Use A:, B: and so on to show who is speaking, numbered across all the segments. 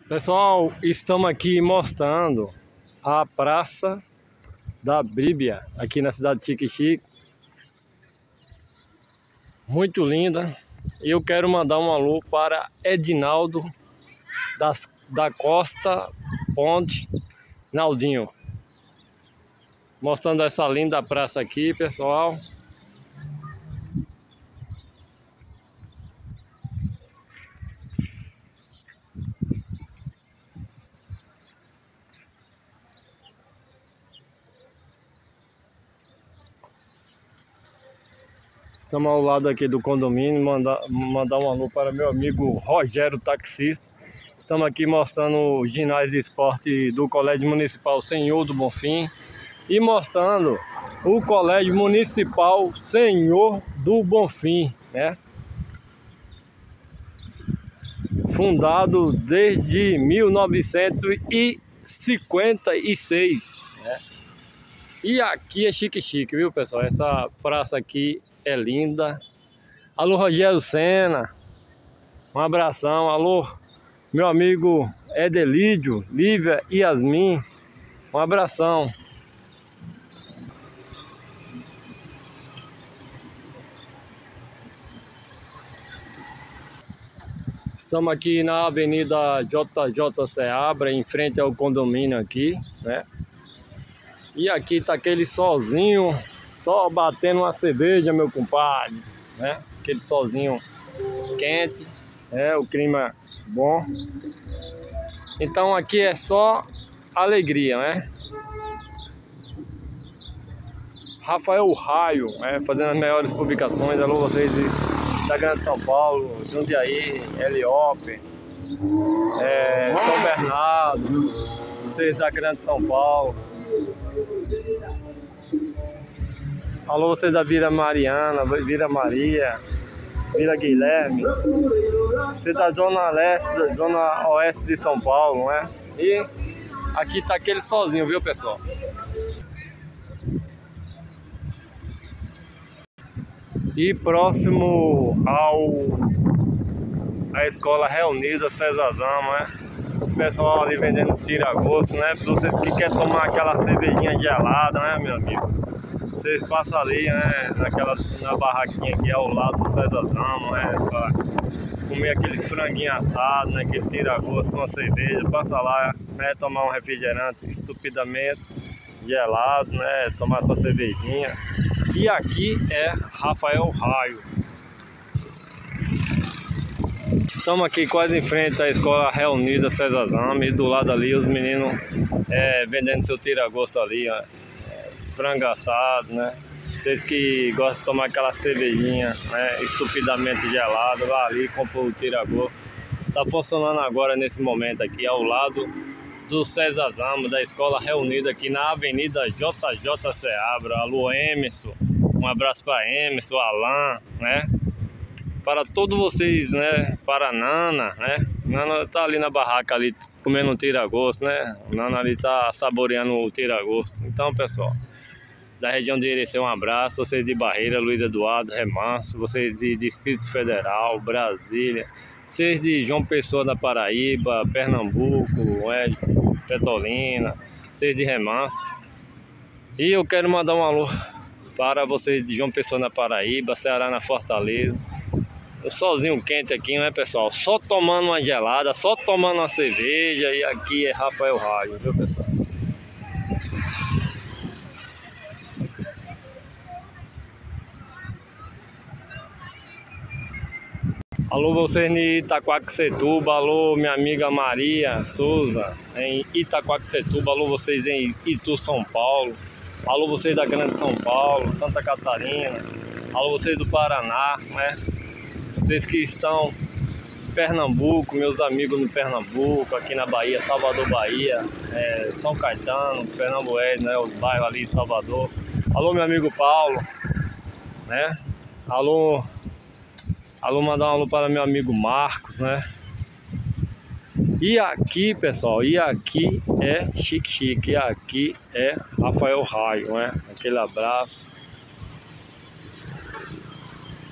A: Pessoal, estamos aqui mostrando a Praça da Bíblia, aqui na cidade de Xique-Xique. Muito linda. E eu quero mandar um alô para Edinaldo da Costa Ponte Naldinho. Mostrando essa linda praça aqui, pessoal. Estamos ao lado aqui do condomínio, mandar um alô para meu amigo Rogério, taxista. Estamos aqui mostrando o ginásio de esporte do Colégio Municipal Senhor do Bonfim e mostrando o Colégio Municipal Senhor do Bonfim, né? Fundado desde 1956, né? E aqui é Xique-Xique, viu, pessoal? Essa praça aqui é linda. Alô, Rogério Sena, um abração. Alô, meu amigo Edelídio, Lívia e Yasmin, um abração. Estamos aqui na Avenida JJ Seabra, em frente ao condomínio aqui, né? E aqui tá aquele solzinho, só batendo uma cerveja, meu compadre, né? Aquele solzinho quente, o clima bom. Então aqui é só alegria, né? Rafael Raio, fazendo as melhores publicações. Alô, vocês da Grande São Paulo, Jundiaí, Heliópolis, São Bernardo, vocês da Grande São Paulo. Alô, vocês da Vila Mariana, Vila Maria, Vila Guilherme, vocês da Zona Leste, da Zona Oeste de São Paulo, né? E aqui tá aquele sozinho, viu, pessoal? E próximo à Escola Reunida Cesarzão, né? Os pessoal ali vendendo tira-gosto, né? Para vocês que querem tomar aquela cervejinha gelada, né, meu amigo? Vocês passam ali, né, na barraquinha aqui ao lado do Cesarzão, né? Pra comer aquele franguinho assado, né? Aquele tira-gosto com uma cerveja. Passa lá, né? Tomar um refrigerante estupidamente gelado, né? Tomar sua cervejinha. E aqui é Rafael Raio. Estamos aqui quase em frente à Escola Reunida Cesarzão, e do lado ali os meninos vendendo seu tira-gosto ali, ó, frango assado, né? Vocês que gostam de tomar aquela cervejinha, né, estupidamente gelada, lá ali compra o tira-gosto. Tá funcionando agora nesse momento aqui ao lado do Cesarzão, da Escola Reunida, aqui na Avenida JJ Seabra. Alô, Emerson, um abraço para Emerson, Alan, né? Para todos vocês, né? Para a Nana, né? Nana tá ali na barraca ali comendo um tira-gosto, né? Nana ali tá saboreando o tira-gosto. Então, pessoal, da região de Irecê, um abraço. Vocês de Barreira, Luiz Eduardo, Remanso. Vocês de Distrito Federal, Brasília. Vocês de João Pessoa da Paraíba, Pernambuco, Petrolina. Vocês de Remanso. E eu quero mandar um alô para vocês de João Pessoa na Paraíba, Ceará na Fortaleza. O solzinho quente aqui, né, pessoal? Só tomando uma gelada, só tomando uma cerveja. E aqui é Rafael Raio, viu, pessoal? Alô, vocês em Itaquaquecetuba. Alô, minha amiga Maria Souza em Itaquaquecetuba. Alô, vocês em Itu, São Paulo. Alô, vocês da Grande São Paulo, Santa Catarina. Alô, vocês do Paraná, né? Vocês que estão em Pernambuco, meus amigos no Pernambuco, aqui na Bahia, Salvador, Bahia, São Caetano, Pernambués, né? Os bairros ali em Salvador. Alô, meu amigo Paulo, né? Alô, mandar um alô para meu amigo Marcos, né? E aqui, pessoal, e aqui é Xique-Xique, e aqui é Rafael Raio, né? Aquele abraço.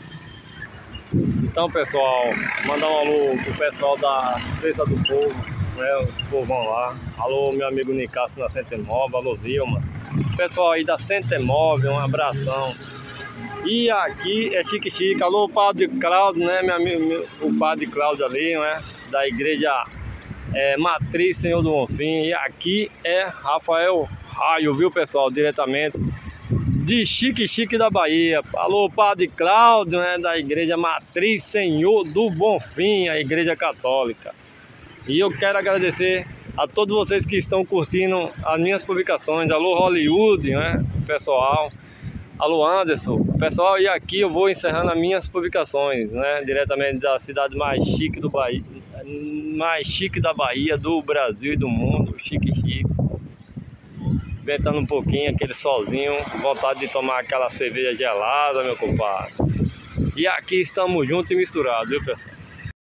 A: Então, pessoal, mandar um alô pro pessoal da Cesta do Povo, né? O povão lá. Alô, meu amigo Nicasso na Centemóvel, alô Vilma. Pessoal aí da Centemóvel, um abração. E aqui é Chique. Alô, Padre Cláudio, né, meu amigo, o Padre Cláudio ali, né, da igreja Matriz Senhor do Bonfim. E aqui é Rafael Raio, viu, pessoal, diretamente de Chique da Bahia. Alô, Padre Cláudio, né, da igreja Matriz Senhor do Bonfim, a igreja católica. E eu quero agradecer a todos vocês que estão curtindo as minhas publicações. Alô, Hollywood, né, pessoal. Alô, Anderson, pessoal, e aqui eu vou encerrando as minhas publicações, né, diretamente da cidade mais chique do Bahia, mais chique da Bahia, do Brasil e do mundo, Chique. Ventando um pouquinho, aquele solzinho, vontade de tomar aquela cerveja gelada, meu compadre. E aqui estamos juntos e misturados, viu, pessoal?